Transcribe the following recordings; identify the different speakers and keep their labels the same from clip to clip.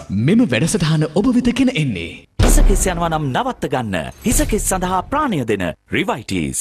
Speaker 1: මෙම වැඩසටහන ඔබ වෙත ගෙන එන්නේ.
Speaker 2: හිසකෙස් යනවා නම් නවත්ත ගන්න. හිසකෙස් සඳහා ප්‍රාණය දෙන රිවයිටිස්.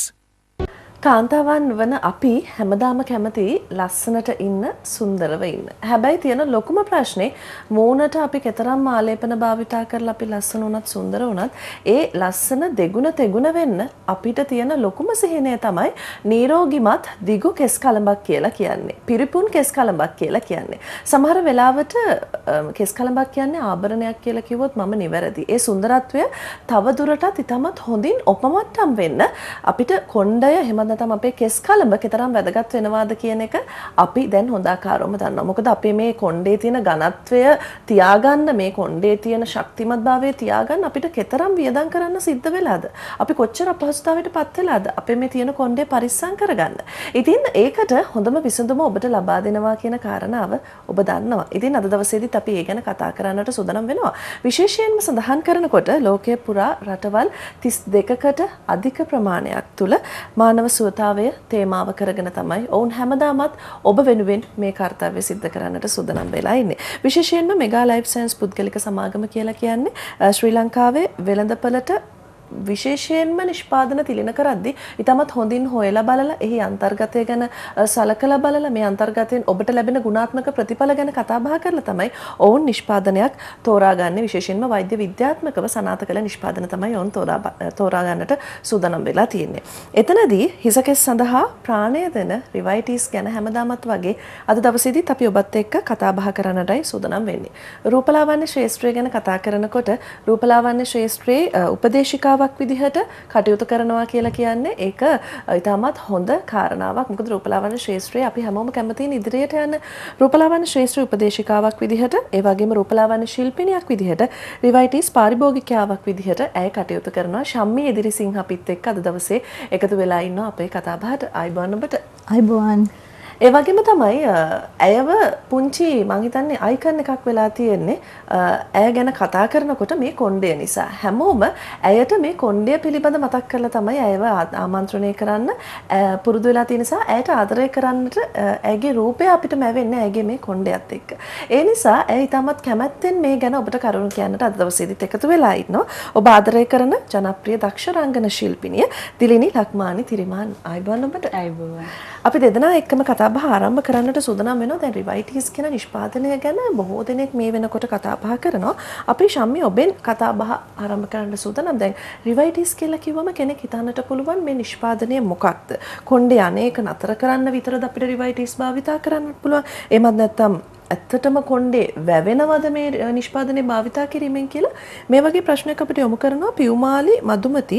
Speaker 3: කාන්තාවන් වන අපි හැමදාම කැමති ලස්සනට ඉන්න සුන්දරව ඉන්න. හැබැයි තියෙන ලොකුම ප්‍රශ්නේ මූණට අපි කතරම් ආලේපන භාවිතා කරලා අපි ලස්සන වුණත් සුන්දර වුණත් ඒ ලස්සන දෙගුණ තෙගුණ වෙන්න අපිට තියෙන ලොකුම සිහිනය තමයි නිරෝගිමත් දිගු කෙස් කලඹක් කියලා කියන්නේ. පිරිපුන් කෙස් කලඹක් කියලා කියන්නේ. සමහර වෙලාවට කෙස් කලඹක් කියන්නේ ආභරණයක් කියලා කිව්වොත් මම නිවැරදි. ඒ සුන්දරත්වය තව දුරටත් ඉතාමත් හොඳින් ඔපමට්ටම් වෙන්න අපිට කොණ්ඩය එහෙම නැත්නම් අපේ කෙස් කලඹ කතරම් වැදගත් වෙනවාද කියන එක අපි දැන් හොඳාකාරවම දන්නවා. මොකද අපේ මේ කොණ්ඩේ තියෙන ඝනත්වය තියාගන්න මේ කොණ්ඩේ තියෙන ශක්තිමත්භාවය තියාගන්න අපිට කතරම් වියදම් කරන්න සිද්ධ වෙලාද? අපි කොච්චර අපහසුතාවයටපත් වෙලාද? අපේ මේ තියෙන කොණ්ඩේ පරිස්සම් කරගන්න. ඉතින් ඒකට හොඳම විසඳුම ඔබට ලබා දෙනවා කියන කාරණාව ඔබ දන්නවා. ඉතින් අද දවසේදීත් අපි ඒ ගැන කතා කරන්නට සූදානම් වෙනවා. විශේෂයෙන්ම සඳහන් කරනකොට ලෝකයේ පුරා රටවල් 32කට අධික ප්‍රමාණයක් තුල මානව සුවතාවය තේමාව කරගෙන තමයි ඔවුන් හැමදාමත් ඔබ වෙනුවෙන් මේ කාර්යය සිද්ධ කරන්නට සූදානම් වෙලා ඉන්නේ. විශේෂයෙන්ම මෙගා ලයිෆ් සයන්ස් පුද්ගලික සමාගම කියලා කියන්නේ ශ්‍රී ලංකාවේ වෙළඳපළට විශේෂයෙන්ම නිෂ්පාදන තිලින කරද්දී ඉතාමත් හොඳින් හොයලා බලලා එහි අන්තර්ගතය ගැන සලකලා බලලා මේ අන්තර්ගතයෙන් ඔබට ලැබෙන ගුණාත්මක ප්‍රතිඵල ගැන කතා බහ කරලා තමයි ඔවුන් නිෂ්පාදනයක් තෝරාගන්නේ. විශේෂයෙන්ම වෛද්‍ය විද්‍යාත්මකව සනාථ කළ නිෂ්පාදන තමයි ඔවුන් තෝරා ගන්නට සූදානම් වෙලා තියෙන්නේ. එතනදී හිසකෙස් සඳහා ප්‍රාණය දෙන රිවයිටිස් ගැන හැමදාමත් වගේ අද දවසේදීත් අපි ඔබත් එක්ක කතා බහ කරන්නටයි සූදානම් වෙන්නේ. රූපලාවන්‍ය ශ්‍රේෂ්ත්‍රය ගැන කතා කරනකොට රූපලාවන්‍ය ශ්‍රේෂ්ත්‍රයේ උපදේශිකාවක් විදිහට කටයුතු කරනවා කියලා කියන්නේ ඒක ඉතාමත් හොඳ කාරණාවක්. මොකද රූපලාවන්‍ය ශ්‍රේෂ්ත්‍රයේ අපි හැමෝම කැමතියින් ඉදිරියට යන රූපලාවන්‍ය ශ්‍රේෂ්ත්‍ර උපදේශිකාවක් විදිහට ඒ වගේම රූපලාවන්‍ය ශිල්පිනියක් විදිහට රිවයිටිස් පාරිභෝගිකයාවක් විදිහට ඇය කටයුතු කරනවා. ශම්මී එදිරිසිංහ අපිත් එක්ක අද දවසේ එකතු වෙලා ඉන්නවා අපේ කතා බහට. ආයිබෝන් ඔබට.
Speaker 4: ආයිබෝන්.
Speaker 3: ඒ වගේම තමයි ඇයව පුංචි මං හිතන්නේ අයිකන් එකක් වෙලා තියෙන්නේ. ඇය ගැන කතා කරනකොට මේ කොණ්ඩය නිසා හැමෝම ඇයට මේ කොණ්ඩය පිළිබඳ මතක් කරලා තමයි ඇයව ආමන්ත්‍රණය කරන්න පුරුදු වෙලා තියෙන නිසා ඇයට ආදරය කරන්නට ඇයගේ රූපය අපිට මැවෙන්නේ ඇයගේ මේ කොණ්ඩයත් එක්ක. ඒ නිසා ඇය ඉතාමත් කැමැත්තෙන් මේ ගැන ඔබට කරුණු කියන්නට අද දවසේදීත් එකතු වෙලා ඉන්නවා. ඔබ ආදරය කරන ජනප්‍රිය දක්ෂ රංගන ශිල්පිනිය දිලිනි ලක්මානි තිරිමාන්. ආයිබෝන් ඔබට.
Speaker 4: ආයිබෝන්.
Speaker 3: අපි දෙදෙනා එක්කම කතා බහ ආරම්භ කරන්නට සූදානම් වෙනවා. දැන් රිවයිටිස් කියන නිෂ්පාදනය ගැන බොහෝ දෙනෙක් මේ වෙනකොට කතා බහ කරනවා. අපි ශම්මි ඔබෙන් කතා බහ ආරම්භ කරන්න සූදානම්. දැන් රිවයිටිස් කියලා කිව්වම කෙනෙක් හිතන්නට පුළුවන් මේ නිෂ්පාදනය මොකක්ද? කොණ්ඩේ අනේක නතර කරන්න විතරද අපිට රිවයිටිස් භාවිතා කරන්න පුළුවන්? එහෙමත් නැත්නම් ඇත්තටම කොණ්ඩේ වැවෙනවද මේ නිෂ්පාදනයේ භාවිතා කිරීමෙන් කියලා මේ වගේ ප්‍රශ්නයක් අපිට යොමු කරනවා පියුමාලි මදුමති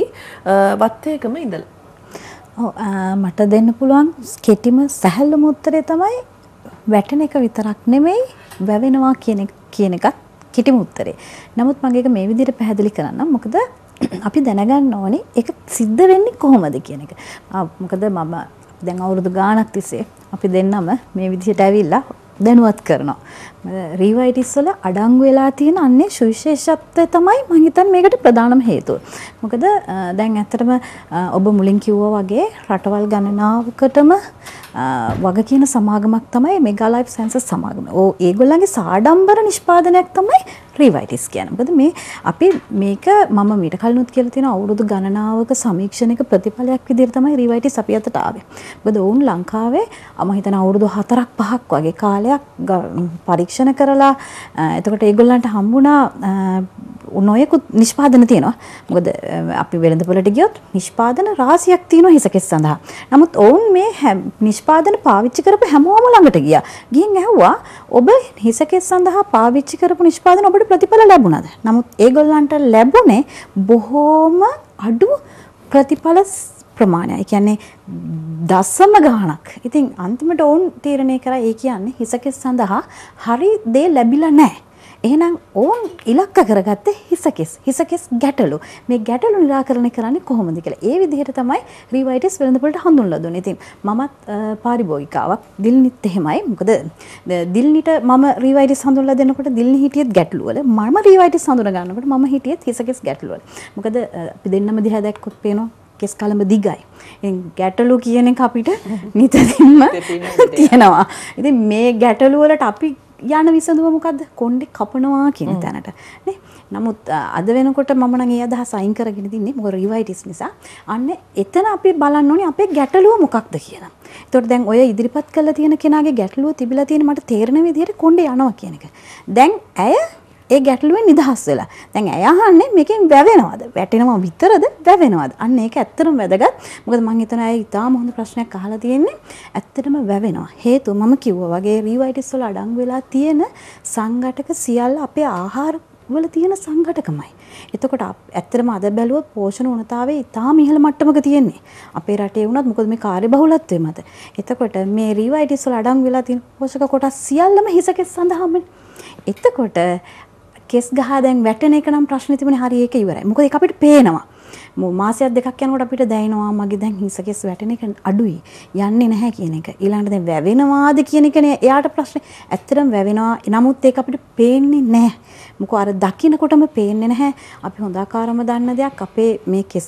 Speaker 3: වත්තේගම ඉඳලා.
Speaker 4: මට දෙන්න පුළුවන් කෙටිම සැහැල්ලුම උත්තරේ තමයි වැටෙන එක විතරක් නෙමෙයි වැවෙනවා කියන එකත් කෙටිම උත්තරේ. නමුත් මම ඒක මේ විදිහට පැහැදිලි කරන්නම්. මොකද අපි දැනගන්න ඕනේ ඒක සිද්ධ වෙන්නේ කොහොමද කියන එක. මොකද මම දැන් අවුරුදු ගාණක් තිස්සේ අපි දෙන්නම මේ විදිහට ඇවිල්ලා දැනුවත් කරනවා. රිවයිටිස් වල අඩංගු වෙලා තියෙන අන්නේ සුවිශේෂත්වය තමයි මම හිතන්නේ මේකට ප්‍රධානම හේතුව. මොකද දැන් ඇත්තටම ඔබ මුලින් කිව්වා වගේ රටවල් ගණනාවකටම වග කියන සමාගමක් තමයි මෙගා ලයිෆ් සයන්සස් සමාගම. ඒගොල්ලන්ගේ සාඩම්බර නිෂ්පාදනයක් තමයි රිවයිටිස් කියන්නේ. මොකද මේ අපි මේක මම මීට කලිනුත් කියලා තියෙන අවුරුදු ගණනාවක සමීක්ෂණයක ප්‍රතිඵලයක් විදිහට තමයි රිවයිටිස් අපි අතට ආවේ. මොකද වුන් ලංකාවේ මම හිතන අවුරුදු 4ක් 5ක් වගේ කාලයක් පරීක්ෂණ කරලා එතකොට ඒගොල්ලන්ට හම්බුණා නොයෙකුත් නිෂ්පාදන තියෙනවා. මොකද අපි වෙළඳපොළට ගියොත් නිෂ්පාදන රාශියක් තියෙනවා හිසකෙස් සඳහා. නමුත් ඔවුන් මේ නිෂ්පාදන පාවිච්චි කරපු හැමෝම ළඟට ගියා. ගිහින් ඇහුවා ඔබ හිසකෙස් සඳහා පාවිච්චි කරපු නිෂ්පාදන ඔබට ප්‍රතිඵල ලැබුණාද? නමුත් ඒගොල්ලන්ට ලැබුණේ බොහෝම අඩු ප්‍රතිඵල ප්‍රමාණය. ඒ කියන්නේ දශම ගාණක්. ඉතින් අන්තිමට ඔවුන් තීරණය කරා ඒ කියන්නේ හිසකෙස් සඳහා හරි දේ ලැබිලා නැහැ. එහෙනම් ඕන් ඉලක්ක කරගත්තේ හිසකෙස් ගැටලු. මේ ගැටලු निराකරණය කරන්නේ කොහොමද කියලා. ඒ විදිහට තමයි රිවයිටිස් වෙළඳපොළට හඳුන්වලා දුන්නේ. ඉතින් මමත් පාරිභෝගිකාවක් දිල්නිත් එහෙමයි. මොකද දිල්නිට මම රිවයිටිස් හඳුන්වලා දෙනකොට දිල්නි හිටියෙත් ගැටලු වල. මම රිවයිටිස් හඳුනා ගන්නකොට මම හිටියෙත් හිසකෙස් ගැටලු වල. මොකද අපි දෙන්නම දිහා දැක්කොත් පේනවා කෙස් කලඹ දිගයි. ඉතින් ගැටලු කියන එක අපිට නිතරම තියෙනවා. ඉතින් මේ ගැටලු වලට අපි යන විසඳුම මොකද්ද? කොණ්ඩේ කපනවා කියන තැනට. නේ? නමුත් අද වෙනකොට මම නම් ඒ අදහස අයින් කරගෙන ඉන්නේ මොකද රිවයිටිස් නිසා. අන්න එතන අපි බලන්න ඕනේ අපේ ගැටලුව මොකක්ද කියලා. ඒතකොට දැන් ඔය ඉදිරිපත් කරලා තියෙන කෙනාගේ ගැටලුව තිබිලා තියෙන මට තේරෙන විදිහට කොණ්ඩේ යනවා කියන එක. දැන් ඇය ඒ ගැටලුවෙන් නිදහස් වෙලා. දැන් ඇය අහන්නේ මේකෙන් වැවෙනවද? වැටෙනවා විතරද? වැවෙනවද? අන්න ඒක ඇත්තටම වැදගත්. මොකද මම හිතනවා ඇය ඉතාම හොඳ ප්‍රශ්නයක් අහලා තියෙන්නේ. ඇත්තටම වැවෙනවා. හේතුව මම කිව්වා වගේ රිවයිටිස් වල අඩංගු වෙලා තියෙන සංඝටක සියල්ල අපේ ආහාර වල තියෙන සංඝටකමයි. එතකොට ඇත්තටම අද බැලුවොත් පෝෂණ උණතාවේ ඉතාම ඉහළ මට්ටමක තියෙන්නේ. අපේ රටේ වුණත් මොකද මේ කාර්යබහුලත්වය මත. එතකොට මේ රිවයිටිස් වල අඩංගු වෙලා තියෙන පෝෂක කොටස් සියල්ලම හිසකෙස් සඳහාමනේ. එතකොට කෙස් ගහ දැන් වැටෙන එක නම් ප්‍රශ්නේ තිබුණේ හරි ඒක ඉවරයි. මොකද ඒක අපිට පේනවා. මාසයක් දෙකක් යනකොට අපිට දැනෙනවා මගේ දැන් හිසකෙස් වැටෙන එක අඩුයි. යන්නේ නැහැ කියන එක. ඊළඟට දැන් වැවෙනවාද කියන එකනේ එයාට ප්‍රශ්නේ. ඇත්තටම වැවෙනවා. නමුත් ඒක අපිට පේන්නේ නැහැ. මොකෝ අර දකින්නකොටම පේන්නේ නැහැ. අපි හොඳාකාරම දන්න දෙයක් අපේ මේ කෙස්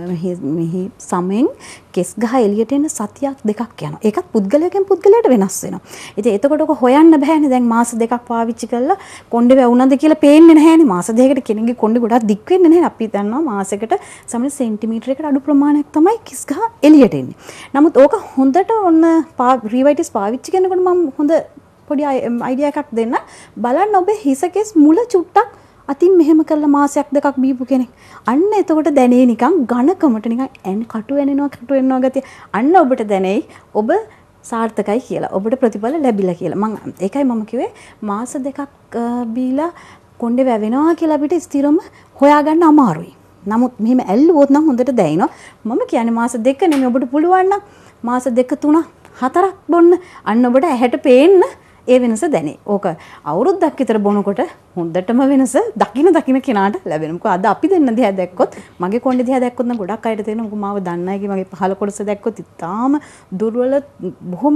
Speaker 4: මෙහි සමෙන් කෙස් ගහ එළියට එන සතියක් දෙකක් යනවා. ඒකත් පුද්ගලයෙක්ගෙන් පුද්ගලයාට වෙනස් වෙනවා. ඉතින් එතකොට ඔක හොයන්න බෑනේ. දැන් මාස දෙකක් පාවිච්චි කළා කොණ්ඩේ වැවුනද කියලා පේන්නේ නැහැනේ. මාස දෙකකට කෙනෙක්ගේ කොණ්ඩේ ගොඩක් දික් වෙන්නේ නැහැ. අපි දන්නවා මාසයකට සමහර සෙන්ටිමීටරයකට අඩු ප්‍රමාණයක් තමයි කෙස් ගහ එළියට එන්නේ. නමුත් ඕක හොඳට ඔන්න රිවයිටිස් පාවිච්චි කරනකොට මම හොඳ පොඩි අයිඩියා එකක් දෙන්න. බලන්න ඔබේ හිසකෙස් මුල චුට්ටක් අතින් මෙහෙම කරලා මාසයක් දෙකක් බීපු කෙනෙක්. අන්න එතකොට දැනේ නිකන් ඝනකමට නිකන් කටු වෙනවා ගතිය. අන්න ඔබට දැනෙයි ඔබ සාර්ථකයි කියලා. ඔබට ප්‍රතිඵල ලැබිලා කියලා. ඒකයි මම කිව්වේ මාස දෙකක් බීලා කොණ්ඩේ වැවෙනවා කියලා අපිට ස්ථිරම හොයාගන්න අමාරුයි. නමුත් මෙහෙම ඇල්ලුවොත් නම් හොඳට දැනෙනවා. මම කියන්නේ මාස දෙක නෙමෙයි ඔබට පුළුවන් නම් මාස දෙක තුන හතරක් බොන්න. අන්න ඔබට ඇහැට පේන්න ඒ වෙනස දැනේ. ඕක අවුරුද්දක් විතර බොනකොට හොඳටම වෙනස දකින්න කෙනාට ලැබෙනවා. මොකද අද අපි දෙන්න දිහා දැක්කොත් මගේ කොණ්ඩේ දිහා දැක්කොත් නම් ගොඩක් අයට තේරෙනවා. මොකද මාව දන්න අයගේ මගේ පහළ කොටස දැක්කොත් ඉතාලම දුර්වල බොහොම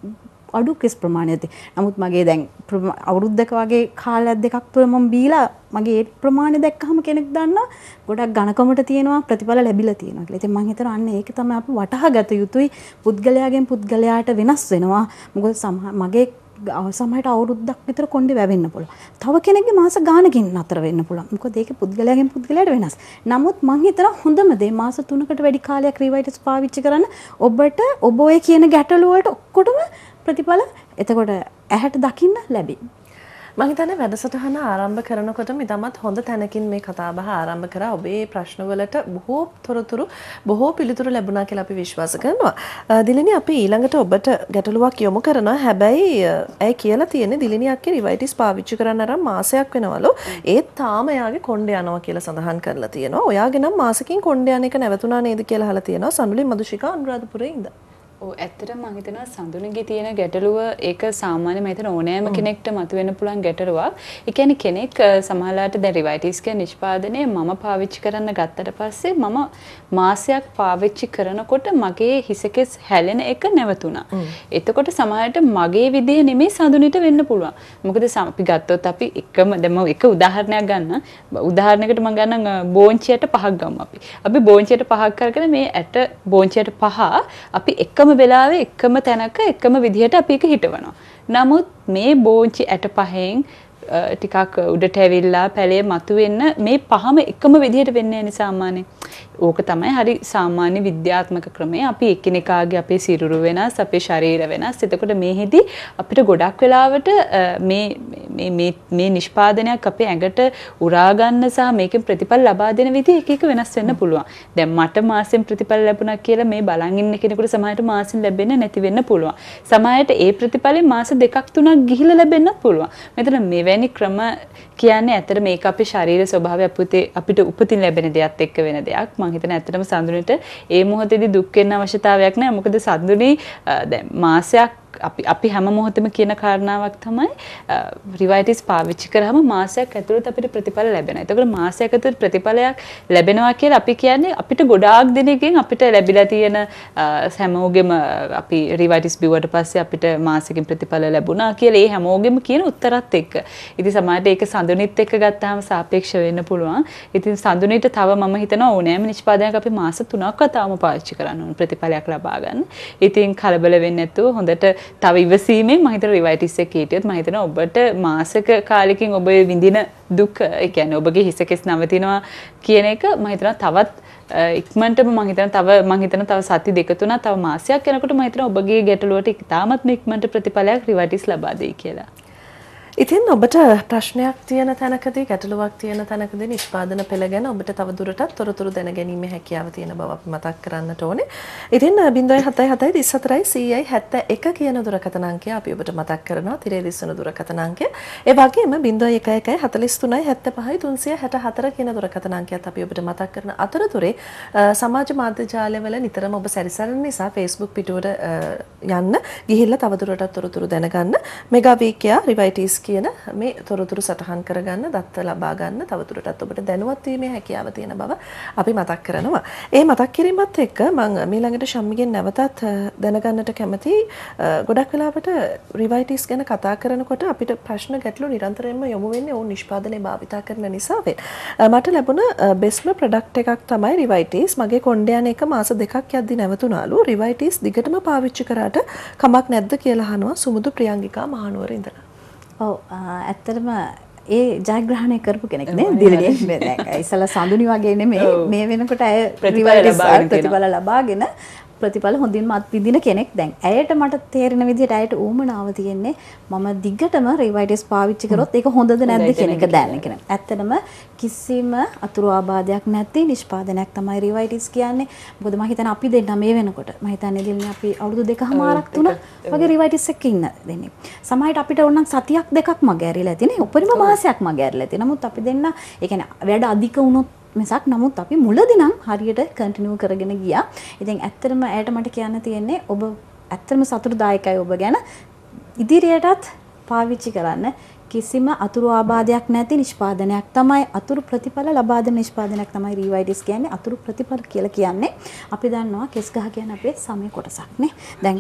Speaker 4: අඩු කෙස් ප්‍රමාණයක්. නමුත් මගේ දැන් අවුරුද්දක වගේ කාලයක් දෙකක් තුළ මම බීලා මගේ ඒ ප්‍රමාණය දැක්කහම කෙනෙක් දන්නවා ගොඩක් ඝනකමට තියෙනවා ප්‍රතිඵල ලැබිලා තියෙනවා කියලා. ඉතින් මම හිතනවා අන්න ඒක තමයි අපි වටහා ගත යුතුයි. පුද්ගලයාගෙන් පුද්ගලයාට වෙනස් වෙනවා. මොකද මගේ සමහරට අවුරුද්දක් විතර කොණ්ඩේ වැවෙන්න පුළුවන්. තව කෙනෙක්ගේ මාස ගානකින් නතර වෙන්න පුළුවන්. මොකද ඒක පුද්ගලයාගෙන් පුද්ගලයාට වෙනස්. නමුත් මං හිතනවා හොඳම දේ මාස 3කට වැඩි කාලයක් රිවයිටිස් පාවිච්චි කරන්න ඔබට ඔබ ඔය කියන ගැටලු වලට ඔක්කොටම ප්‍රතිඵල එතකොට ඇහැට දකින්න ලැබේ.
Speaker 3: මම හිතන්නේ වැඩසටහන ආරම්භ කරනකොටම ඉතමත් හොඳ තැනකින් මේ කතාබහ ආරම්භ කරා. ඔබේ ප්‍රශ්නවලට බොහෝ තොරතුරු බොහෝ පිළිතුරු ලැබුණා කියලා අපි විශ්වාස කරනවා. දිලිනි අපි ඊළඟට ඔබට ගැටලුවක් යොමු කරනවා. හැබැයි ඇයි කියලා තියෙන්නේ දිලිනි අක්කේ රිවයිටිස් පාවිච්චි කරන්න අරන් මාසයක් වෙනවලු. ඒත් තාම එයාගේ කොණ්ඩේ යනවා කියලා සඳහන් කරලා තියෙනවා. ඔයාගේ නම් මාසකින් කොණ්ඩේ යන එක නැවතුණා නේද කියලා අහලා තියෙනවා. සඳුලි මදුෂිකා අනුරාධපුරේ ඉඳන්.
Speaker 5: ඇත්තටම මම හිතනවා සඳුනගේ තියෙන ගැටලුව ඒක සාමාන්‍ය මම හිතන ඕනෑම කෙනෙක්ට මතුවෙන්න පුළුවන් ගැටලුවක්. ඒ කියන්නේ කෙනෙක් සමහරලාට දැන් රිවයිටිස් කියන නිෂ්පාදනය මම පාවිච්චි කරන්න ගත්තට පස්සේ මම මාසයක් පාවිච්චි කරනකොට මගේ හිසකෙස් හැලෙන එක නැවතුණා. එතකොට සමහරට මගේ විදිහ නෙමෙයි සඳුනිට වෙන්න පුළුවන්. මොකද අපි ගත්තොත් අපි එකම දැන් මම එක උදාහරණයක් ගන්න. උදාහරණයකට මම ගන්නම් බෝංචියට පහක් ගමු අපි. අපි බෝංචියට පහක් කරගෙන මේ ඇට බෝංචියට පහ අපි එකම වෙලාවේ එකම තැනක එකම විදිහට අපි එක හිටවනවා. නමුත් මේ බෝංචි ඇට පහෙන් ටිකක් උඩට ඇවිල්ලා පැලේ මතුවෙන්න මේ පහම එකම විදිහට වෙන්නේ නැහැ සාමාන්‍යයෙන්. ඕක තමයි හරි සාමාන්‍ය විද්‍යාත්මක ක්‍රමය. අපි එකිනෙකාගේ අපේ සිරුරු වෙනස්, අපේ ශරීර වෙනස්. එතකොට මේෙහිදී අපිට ගොඩක් වෙලාවට මේ නිෂ්පාදනයක් අපේ ඇඟට උරා ගන්න සහ මේකෙන් ප්‍රතිඵල ලබා දෙන විදිහ එක එක වෙනස් වෙන්න පුළුවන්. දැන් මට මාසෙන් ප්‍රතිඵල ලැබුණා කියලා මේ බලන් ඉන්න කෙනෙකුට සමහරට මාසෙන් ලැබෙන්නේ නැති වෙන්න පුළුවන්. සමහරට ඒ ප්‍රතිඵලෙ මාස දෙකක් තුනක් ගිහිල්ලා ලැබෙන්නත් පුළුවන්. මෙතන මෙවැනි ක්‍රම කියන්නේ ඇත්තට මේක අපේ ශරීර ස්වභාවය අපිට උපතින් ලැබෙන දෙයක් එක්ක වෙන දෙයක්. මම හිතන ඇත්තටම සඳුනට ඒ මොහොතේදී දුක් වෙන්න අවශ්‍යතාවයක් නැහැ. මොකද සඳුනේ දැන් මාසයක් අපි හැම මොහොතෙම කියන කාරණාවක් තමයි රිවයිටිස් පාවිච්චි කරාම මාසයක් ඇතුළත අපිට ප්‍රතිඵල ලැබෙනවා. ඒතකොට මාසයක් ඇතුළත ප්‍රතිඵලයක් ලැබෙනවා කියලා අපි කියන්නේ අපිට ගොඩාක් දිනකින් අපිට ලැබිලා තියෙන හැමෝගෙම අපි රිවයිටිස් බිව්වට පස්සේ අපිට මාසෙකින් ප්‍රතිඵල ලැබුණා කියලා ඒ හැමෝගෙම කියන උත්තරත් එක්ක. ඉතින් සමහරට ඒක සඳුනිත් එක්ක ගත්තාම සාපේක්ෂ වෙන්න පුළුවන්. ඉතින් සඳුනිට තව මම හිතනවා ඕනෑම නිෂ්පාදනයක් අපි මාස 3ක් වතාවම පාවිච්චි කරන්න ඕන ප්‍රතිඵලයක් ලබා ගන්න. ඉතින් කලබල වෙන්නේ නැතුව හොඳට තව ඉවසීමෙන් මම හිතන රිවයිටිස් එක හිටියොත් මම හිතනවා ඔබට මාසක කාලෙකින් ඔබ විඳින දුක ඒ කියන්නේ ඔබගේ හිස කෙස් නවතිනවා කියන එක මම හිතනවා තවත් ඉක්මනටම මම හිතනවා තව සති දෙක තුනක් තව මාසයක් යනකොට මම හිතනවා ඔබගේ ගැටලුවට ඉතාමත්ම ඉක්මනට ප්‍රතිඵලයක් රිවයිටිස් ලබා දෙයි කියලා.
Speaker 3: ඉතින් ඔබට ප්‍රශ්නයක් තියෙන තැනකදී ගැටලුවක් තියෙන තැනකදී නිෂ්පාදන පෙළ ගැන ඔබට තව දුරටත් තොරතුරු දැනගැනීමේ හැකියාව තියෙන බව අපි මතක් කරන්නට ඕනේ. ඉතින් 077 24 100 කියන දුරකථන අංකය අපි ඔබට මතක් කරනවා. තිරේ දිස්වන දුරකථන අංකය. ඒ වගේම 011 43 75 364 කියන දුරකථන අංකයත් අපි ඔබට මතක් කරන අතරතුරේ සමාජ මාධ්‍ය ජාලවල නිතරම ඔබ සැරිසරන නිසා Facebook පිටුවට යන්න ගිහිල්ලා තව දුරටත් තොරතුරු දැනගන්න. මෙගා වීකියා රිවයිටිස් කියන මේ තොරතුරු සටහන් කරගන්න දත්ත ලබා ගන්න තවදුරටත් ඔබට දැනුවත් වීමේ හැකියාව තියෙන බව අපි මතක් කරනවා. ඒ මතක් කිරීමත් එක්ක මම ඊළඟට ශම්මිගෙන් නැවතත් දැනගන්නට කැමතියි. ගොඩක් වෙලාවට රිවයිටිස් ගැන කතා කරනකොට අපිට ප්‍රශ්න ගැටලු නිරන්තරයෙන්ම යොමු වෙන්නේ ඕන් නිෂ්පාදනයේ භාවිතා කරන නිසා මට ලැබුණ බෙස්ට්ම ප්‍රොඩක්ට් එකක් තමයි රිවයිටිස්. මගේ කොණ්ඩේ යන එක මාස 2ක් යද්දි නැවතුණාලු. රිවයිටිස් දිගටම පාවිච්චි කරාට කමක් නැද්ද කියලා අහනවා සුමුදු ප්‍රියංගිකා මහනුවර ඉඳලා.
Speaker 4: ඔව් ඇත්තටම ඒ ජයග්‍රහණය කරපු කෙනෙක් නේ දිලුනේ දැන් ඉස්සලා සඳුනි වගේ නෙමෙයි මේ වෙනකොට ඇය ප්‍රතිඵල ලබාගෙන ප්‍රතිඵල හොඳින්ම අත්විඳින කෙනෙක්. දැන් ඇයට මට තේරෙන විදිහට ඇයට ඌමනාව තියෙන්නේ මම දිගටම රිවයිටිස් පාවිච්චි කරොත් ඒක හොඳද නැද්ද කියන එක දැනගෙන කියන. ඇත්තටම කිසිම අතුරු ආබාධයක් නැති නිෂ්පාදනයක් තමයි රිවයිටිස් කියන්නේ. මොකද මම හිතන්නේ අපි දෙන්න මේ වෙනකොට මම හිතන්නේ දිල්නේ අපි අවුරුදු 2කමාරක් 3 වගේ රිවයිටිස් එකක ඉන්න දෙන්නේ. සමහරවිට අපිට ඕනනම් සතියක් දෙකක් මග ඇරිලා තියෙන්නේ. උපරිම මාසයක් මග ඇරිලා තියෙනවා. නමුත් අපි දෙන්න ඒ කියන්නේ වැඩ අධික වුණොත් මිසක් නමුත් අපි මුලදී නම් හරියට කන්ටිනියු කරගෙන ගියා. ඉතින් ඇත්තටම ඇයට මට කියන්න තියෙන්නේ ඔබ ඇත්තටම සතුටුදායකයි ඔබ ගැන. ඉදිරියටත් පාවිච්චි කරන්න. කිසිම අතුරු ආබාධයක් නැති නිෂ්පාදනයක් තමයි අතුරු ප්‍රතිඵල ලබා දෙන නිෂ්පාදනයක් තමයි රිවයිටිස් කියන්නේ. අතුරු ප්‍රතිඵල කියලා කියන්නේ අපි දන්නවා කෙස් ගහ කියන්නේ අපේ සමේ කොටසක් නේ. දැන්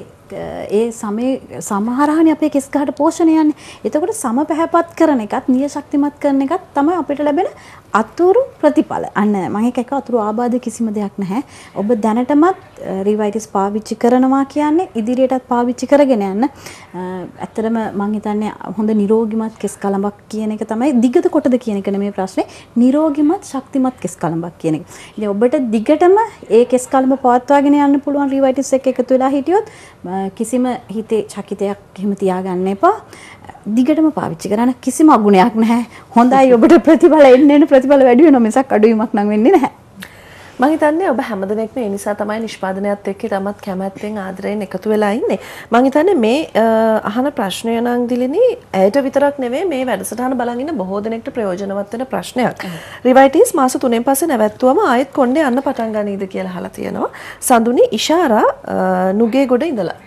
Speaker 4: ඒ සමහරහනේ අපේ කෙස් ගහට පෝෂණය යන්නේ. එතකොට සම පැහැපත් කරන එකත් නිය ශක්තිමත් කරන එකත් තමයි අපිට ලැබෙන අතුරු ප්‍රතිඵල. අන්න මම එක අතුරු ආබාධ කිසිම දෙයක් නැහැ. ඔබ දැනටමත් රිවයිටිස් පාවිච්චි කරනවා කියන්නේ ඉදිරියටත් පාවිච්චි කරගෙන යන්න. ඇත්තටම මම හිතන්නේ හොඳ නිරෝගිමත් කෙස් කලඹක් කියන එක තමයි දිගට කොටද කියන එක නෙමෙයි ප්‍රශ්නේ. නිරෝගිමත් ශක්තිමත් කෙස් කලඹක් කියන එක. ඉතින් ඔබට දිගටම ඒ කෙස් කලඹ පවත්වාගෙන යන්න පුළුවන් රිවයිටිස් එක එකතු වෙලා හිටියොත් කිසිම හිතේ චකිතයක් එහෙම තියාගන්න එපා. දිගටම පාවිච්චි කරන්න කිසිම අගුණයක් නැහැ. හොඳයි ඔබට ප්‍රතිඵල එන්න ප්‍රතිඵල වැඩි වෙනවා මිසක් අඩුවීමක් නම් වෙන්නේ නැහැ.
Speaker 3: මම හිතන්නේ ඔබ හැමදෙනෙක්ම ඒ නිසා තමයි නිෂ්පාදනයත් එක්ක තමත් කැමැත්තෙන් ආදරයෙන් එකතු වෙලා ඉන්නේ. මම හිතන්නේ මේ අහන ප්‍රශ්නය නම් දිලිනී ඇයට විතරක් නෙවෙයි මේ වැඩසටහන බලන් ඉන්න බොහෝ දෙනෙක්ට ප්‍රයෝජනවත් වෙන ප්‍රශ්නයක්. රිවයිටිස් මාස 3න් පස්සේ නැවැත්තුවම ආයෙත් කොණ්ඩේ යන්න පටන් ගනීද කියලා අහලා තියෙනවා. සඳුනි ඉෂාරා නුගේගොඩ ඉඳලා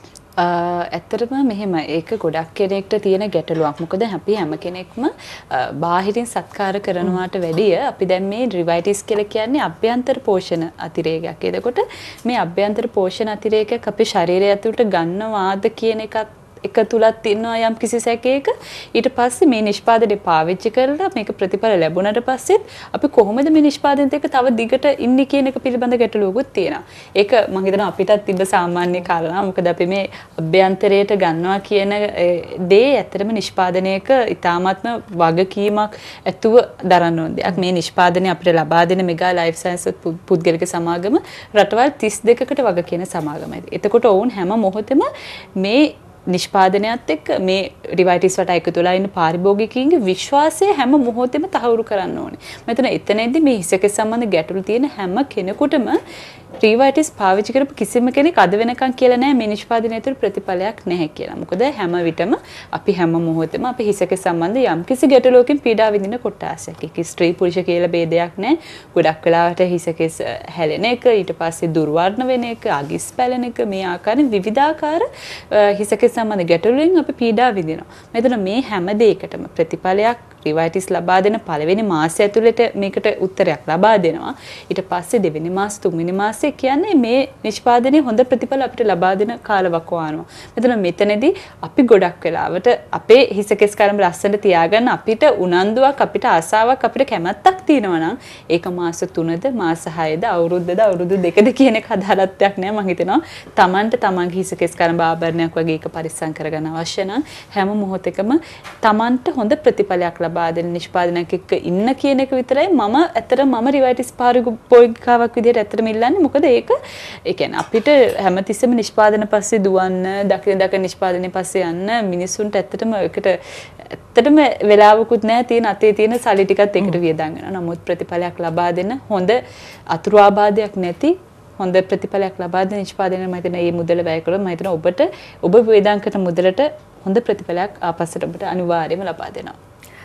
Speaker 5: ඇත්තටම මෙහෙම ඒක ගොඩක් කෙනෙක්ට තියෙන ගැටලුවක්. මොකද අපි හැම කෙනෙක්ම බාහිරින් සත්කාර කරනවාට වැඩිය අපි දැන් මේ රිවයිටිස් කියලා කියන්නේ අභ්‍යන්තර පෝෂණ අතිරේකයක්. එතකොට මේ අභ්‍යන්තර පෝෂණ අතිරේකයක් අපේ ශරීරය ඇතුළට ගන්නවාද කියන එකත් එක තුලත් ඉන්නවා යම් කිසි සැකයක. ඊට පස්සේ මේ නිෂ්පාදනය පාවිච්චි කරලා මේක ප්‍රතිඵල ලැබුණාට පස්සෙත් අපි කොහොමද මේ නිෂ්පාදනයත් එක්ක තව දිගට ඉන්නේ කියන එක පිළිබඳ ගැටලුවකුත් තියෙනවා. ඒක මම හිතනවා අපිටත් තිබ්බ සාමාන්‍ය කාරණා. මොකද අපි මේ අභ්‍යන්තරයට ගන්නවා කියන දේ ඇත්තටම නිෂ්පාදනයක ඉතාමත්ම වගකීමක් ඇතුව දරන්න ඕන දෙයක්. මේ නිෂ්පාදනය අපිට ලබා දෙන මෙගා ලයිෆ් සයන්ස් පුද්ගලික සමාගම රටවල් 32කට වග කියන සමාගමයි. එතකොට ඔවුන් හැම මොහොතෙම මේ නිෂ්පාදනයත් එක්ක මේ රිවයිටිස් වට එකතු වෙලා ඉන්න පාරිභෝගිකයින්ගේ විශ්වාසය හැම මොහොතෙම තහවුරු කරන්න ඕනේ. මෙතන එතනදී මේ හිසකෙස් සම්බන්ධ ගැටලු තියෙන හැම කෙනෙකුටම රිවයිටිස් පාවිච්චි කරපු කිසිම කෙනෙක් අද වෙනකන් කියලා නැහැ මේ නිෂ්පාදනය තුළ ප්‍රතිඵලයක් නැහැ කියලා. මොකද හැම විටම අපි හැම මොහොතෙම අපි හිසකෙස් සම්බන්ධ යම් කිසි ගැටලුවකින් පීඩා විඳින කොටසක්. ඒක ස්ත්‍රී පුරුෂ කියලා ભેදයක් නැහැ. ගොඩක් වෙලාවට හිසකෙස් හැලෙන එක, ඊට පස්සේ දුර්වර්ණ වෙන එක, අගිස් පැලෙන එක මේ ආකාරයෙන් විවිධාකාර හිසකෙස් සම්බන්ධ ගැටලුවෙන් අපි පීඩා විඳිනවා. මෙතන මේ හැම දෙයකටම ප්‍රතිඵලයක් රිවයිටිස් ලබා දෙන පළවෙනි මාසය ඇතුළත මේකට උත්තරයක් ලබා දෙනවා. ඊට පස්සේ දෙවෙනි මාස තුන්වෙනි මාසයේ කියන්නේ මේ නිෂ්පාදනයේ හොඳ ප්‍රතිඵල අපිට ලබා දෙන කාලවකවානුව. මෙතනදී අපි ගොඩක් වෙලාවට අපේ හිස කෙස් කර්ම ලස්සනට තියාගන්න අපිට උනන්දුවක් අපිට ආසාවක් අපිට කැමැත්තක් තියෙනවා නම් ඒක මාස 3ද මාස 6ද අවුරුද්දද අවුරුදු 2ද කියන එක අදාළත්වයක් නෑ. මම හිතනවා Tamanට තමන්ගේ හිස කෙස් කර්ම ආභරණයක් වගේ එක පරිස්සම් කරගන්න අවශ්‍ය නම් හැම මොහොතකම Tamanට හොඳ ප්‍රතිඵලයක් ලබා දෙන නිෂ්පාදනයක් එක්ක ඉන්න කියන එක විතරයි මම රිවයිටිස් පාරිභෝගිකාවක් විදිහට ඇත්තටම ඉල්ලන්නේ. මොකද ඒක ඒ කියන්නේ අපිට හැමතිස්සෙම නිෂ්පාදන පස්සේ දුවන්න දකින නිෂ්පාදනයේ පස්සේ යන්න මිනිස්සුන්ට ඇත්තටම වෙලාවකුත් නැහැ. තියෙන අතේ තියෙන සල්ලි ටිකත් ඒකට වියදම් වෙනවා. නමුත් ප්‍රතිඵලයක් ලබා දෙන හොඳ අතුරු ආබාධයක් නැති හොඳ ප්‍රතිඵලයක් ලබා දෙන නිෂ්පාදනය මම හිතනවා මේ මුදල වැය කළොත් මම හිතනවා ඔබ වේදම් කරන මුදලට හොඳ ප්‍රතිඵලයක් ආපස්සට ඔබට අනිවාර්යයෙන්ම ලබා දෙනවා.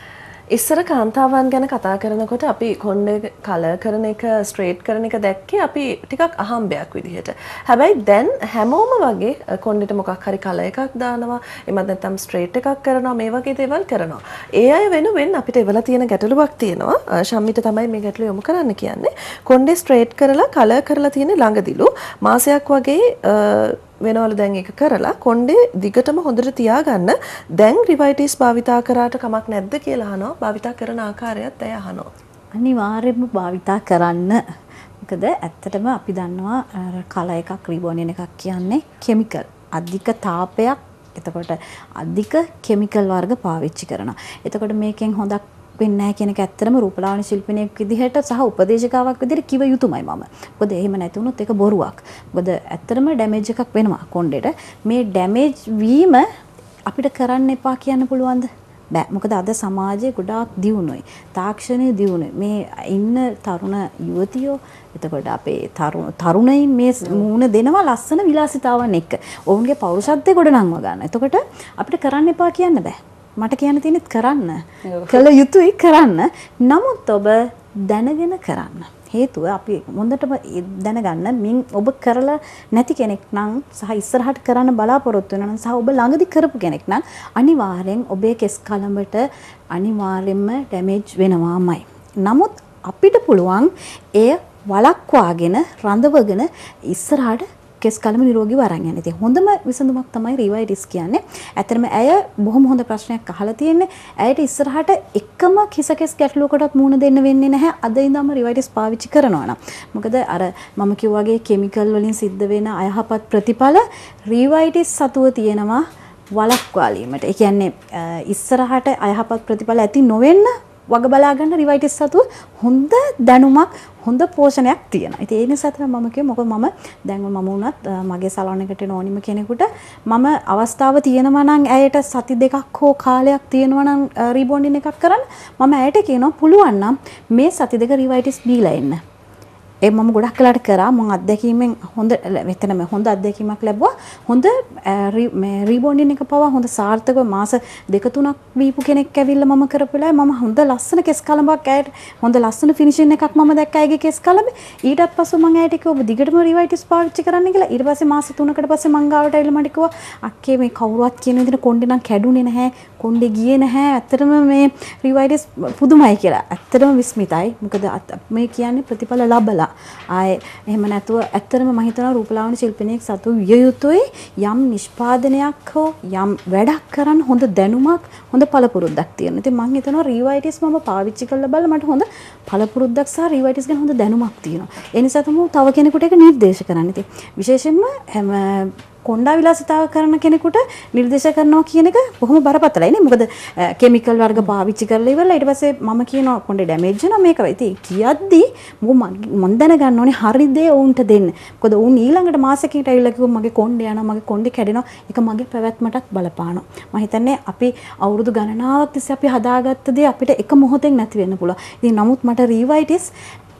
Speaker 3: ඉස්සර කාන්තාවන් ගැන කතා කරනකොට අපි කොණ්ඩේ කලර් කරන එක ස්ට්‍රේට් කරන එක දැක්කේ අපි ටිකක් අහම්බයක් විදිහට. හැබැයි දැන් හැමෝම වගේ කොණ්ඩේට මොකක් හරි කලර් එකක් දානවා, එමත් නැත්නම් ස්ට්‍රේට් එකක් කරනවා, මේ වගේ දේවල් කරනවා. ඒ අය වෙනුවෙන් අපිට එවලා තියෙන ගැටලුවක් තියෙනවා. ශම්මිට තමයි මේ ගැටලුව යොමු කරන්න කියන්නේ. කොණ්ඩේ ස්ට්‍රේට් කරලා කලර් කරලා තියෙන ළඟදිලු මාසයක් වගේ වෙනවලු දැන් ඒක කරලා කොණ්ඩේ දිගටම හොඳට තියාගන්න දැන් රිවයිටිස් භාවිතා කරාට කමක් නැද්ද කියලා අහනවා. භාවිතා කරන ආකාරයත් ඇය අහනවා.
Speaker 4: අනිවාර්යයෙන්ම භාවිතා කරන්න. මොකද ඇත්තටම අපි දන්නවා කලර් එකක් රිබෝනියන් එකක් කියන්නේ කිමිකල්. අධික තාපයක් එතකොට අධික කිමිකල් වර්ග පාවිච්චි කරනවා. එතකොට මේකෙන් හොඳක් වෙන්නේ නැහැ කියන එක ඇත්තටම රූපලාවන්‍ය ශිල්පිනියෙක් විදිහට සහ උපදේශකාවක් විදිහට කිව යුතුමයි මම. මොකද එහෙම නැති වුණොත් ඒක බොරුවක්. මොකද ඇත්තටම ඩැමේජ් එකක් වෙනවා කොණ්ඩේට. මේ ඩැමේජ් වීම අපිට කරන්න එපා කියන්න පුළුවන්ද? බෑ. මොකද අද සමාජයේ ගොඩාක් දියුණුයි. තාක්ෂණය දියුණුයි. මේ ඉන්න තරුණ යුවතියෝ එතකොට අපේ තරුණයින් මේ මූණ දෙනවා ලස්සන විලාසිතාවන් එක්ක. ඔවුන්ගේ පෞරුෂත්වය ගොඩනංව ගන්න. එතකොට අපිට කරන්න එපා කියන්න බෑ. මට කියන්න තියෙනෙත් කරන්න. කළ යුතුයි කරන්න. නමුත් ඔබ දැනගෙන කරන්න. හේතුව අපි හොඳටම දැනගන්න මින් ඔබ කරලා නැති කෙනෙක් නම් සහ ඉස්සරහට කරන්න බලාපොරොත්තු වෙනවා නම් සහ ඔබ ළඟදි කරපු කෙනෙක් නම් අනිවාර්යෙන් ඔබේ කෙස් කලඹට අනිවාර්යෙන්ම ඩැමේජ් වෙනවාමයි. නමුත් අපිට පුළුවන් එය වළක්වාගෙන රඳවගෙන ඉස්සරහට කෙස් කලම නිරෝගීව අරන් යන්න. ඉතින් හොඳම විසඳුමක් තමයි රිවයිටිස් කියන්නේ. ඇත්තටම ඇය බොහොම හොඳ ප්‍රශ්නයක් අහලා තියෙන්නේ. ඇයට ඉස්සරහට එකම කිස කෙස් ගැටලුවකටත් මුහුණ දෙන්න වෙන්නේ නැහැ. අද ඉඳන්ම රිවයිටිස් පාවිච්චි කරනවා නම්. මොකද අර මම කිව්වා වගේ කිමිකල් වලින් සිද්ධ වෙන අයහපත් ප්‍රතිඵල රිවයිටිස් සතුව තියෙනවා වළක්වාලීමට. ඒ කියන්නේ ඉස්සරහට අයහපත් ප්‍රතිඵල ඇති නොවෙන්න වග බලා ගන්න රිවයිටිස් සතුව හොඳ දැනුමක් හොඳ පෝෂණයක් තියෙනවා. ඉතින් ඒ නිසා තමයි මම කිව්වේ මොකද මම දැන් මම වුණත් මගේ සලෝන් එකට එන ඕනිම කෙනෙකුට මම අවස්ථාව තියෙනවා නම් ඇයට සති දෙකක් හෝ කාලයක් තියෙනවා නම් රීබොන්ඩින් එකක් කරන්න මම ඇයට කියනවා පුළුවන් නම් මේ සති දෙක රිවයිටිස් බීලා එන්න. ඒ මම ගොඩක් වෙලාට කරා මම අත්දැකීමෙන් මෙතනම හොඳ අත්දැකීමක් ලැබුවා. හොඳ මේ රීබොන්ඩින් එක පවා හොඳ සාර්ථකව මාස 2-3ක් වීපු කෙනෙක් ඇවිල්ලා මම කරපු වෙලාවේ මම හොඳ ලස්සන කෙස් කලඹක් ඇයට හොඳ ලස්සන ෆිනිෂින් එකක් මම දැක්ක අයගේ කෙස් කලඹේ. ඊටත් පස්සේ මම ඇයට කිව්වා ඔබ දිගටම රිවයිටිස් පාවිච්චි කරන්න කියලා. ඊට පස්සේ මාස 3කට පස්සේ මං ගාවට ඇවිල්ලා මට කිව්වා අක්කේ මේ කවුරුවත් කියන විදිහට කොණ්ඩේ නම් කැඩුනේ නැහැ. කොණ්ඩේ ගියේ නැහැ. ඇත්තටම මේ රිවයිටිස් පුදුමයි කියලා. ඇත්තටම විස්මිතයි. මොකද මේ කියන්නේ ප්‍රතිඵල ලැබලා ආයේ එහෙම නැතුව ඇත්තටම මම හිතනවා රූපලාවන්‍ය ශිල්පිනියෙක් සතු විය යුතුයි යම් නිෂ්පාදනයක් හෝ යම් වැඩක් කරන්න හොඳ දැනුමක් හොඳ පළපුරුද්දක් තියෙනවා. ඉතින් මම හිතනවා රිවයිටිස් මම පාවිච්චි කරලා බලලා මට හොඳ පළපුරුද්දක් සහ රිවයිටිස් ගැන හොඳ දැනුමක් තියෙනවා. ඒ නිසා තමයි තව කෙනෙකුට ඒක නිර්දේශ කරන්න. ඉතින් විශේෂයෙන්ම හැම කොණ්ඩා විලාසිතාව කරන කෙනෙකුට නිර්දේශ කරනවා කියන එක බොහොම බරපතලයි නේ. මොකද කිමිකල් වර්ග පාවිච්චි කරලා ඉවරලා ඊට පස්සේ මම කියනවා කොණ්ඩේ ඩැමේජ් වෙනවා මේක. ඉතින් කියද්දි මම දැනගන්න ඕනේ හරි දේ උන්ට දෙන්න. මොකද උන් ඊළඟට මාසෙකට ඇවිල්ලා කිව්වා මගේ කොණ්ඩේ යනවා මගේ කොණ්ඩේ කැඩෙනවා. ඒක මගේ පැවැත්මටත් බලපානවා. මම හිතන්නේ අපි අවුරුදු ගණනාවක් තිස්සේ අපි හදාගත්ත දේ අපිට එක මොහොතෙන් නැති වෙන්න පුළුවන්. ඉතින් නමුත් මට රිවයිටිස්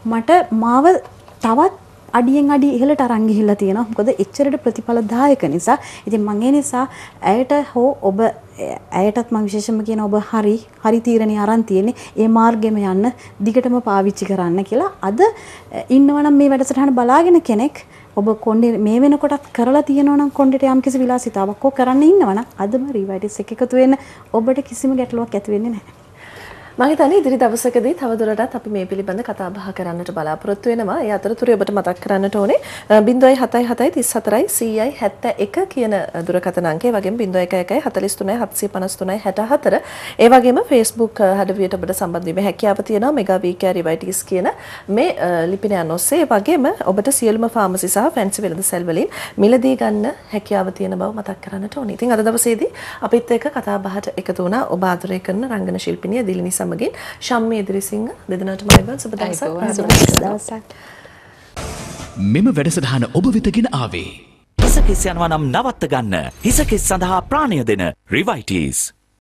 Speaker 4: මාව තවත් අඩියෙන් අඩි ඉහළට අරන් ගිහිල්ලා තියෙනවා. මොකද එච්චරට ප්‍රතිඵලදායක නිසා. ඉතින් මම ඒ නිසා ඇයට හෝ ඔබ ඇයටත් මම විශේෂයෙන්ම කියන ඔබ හරි තීරණේ අරන් තියෙන්නේ ඒ මාර්ගෙම යන්න දිගටම පාවිච්චි කරන්න කියලා. අද ඉන්නවනම් මේ වැඩසටහන බලාගෙන කෙනෙක් ඔබ කොණ්ඩේ මේ වෙනකොටත් කරලා තියෙනවා නම් කොණ්ඩේට යම්කිසි විලාසිතාවක් කරන්න ඉන්නවනම් අදම රිවයිටිස් එක එකතු වෙන්න ඔබට කිසිම ගැටලුවක් ඇති වෙන්නේ නැහැ.
Speaker 3: මම හිතන්නේ ඉදිරි දවසකදී තවදුරටත් අපි මේ පිළිබඳ කතා බහ කරන්නට බලාපොරොත්තු වෙනවා. ඒ අතරතුරේ ඔබට මතක් කරන්නට ඕනේ 077 34 100 71 කියන දුරකථන අංකය වගේම 0111 43 753 64. ඒ වගේම Facebook හඩවියට ඔබට සම්බන්ධ වීමේ හැකියාව තියෙනවා Mega Week Revitals කියන මේ ලිපිනයන් ඔස්සේ. ඒ වගේම ඔබට සියලුම ෆාමසි සහ ෆැන්සි වෙළඳසැල් වලින් මිලදී ගන්න හැකියාව තියෙන බව මතක් කරන්නට ඕනේ. ඉතින් අද දවසේදී අපිත් එක්ක කතා බහට එකතු වුණා ඔබ ආදරය කරන රංගන ශිල්පිනිය දිලිනි සමගින් ශම්මී ඉදිරිසිංහ දෙදෙනාටම අයවන් සුබ දවසක්.
Speaker 1: මෙම වැඩසටහන ඔබ වෙතගෙන ආවේ
Speaker 2: හිසකෙස් යනවා නම් නවත්ත ගන්න. හිසකෙස් සඳහා ප්‍රාණය දෙන රිවයිටීස්.